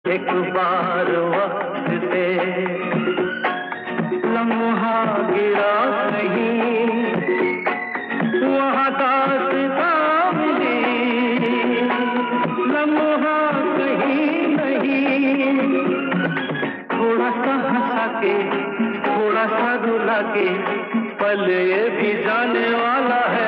एक बार वक्त से लम्हा गिरा नहीं, वहाँ दास्तां मिली, लम्हा कहीं नहीं। थोड़ा सा हंसा के, थोड़ा सा रुला के, पल ये भी जाने वाला है।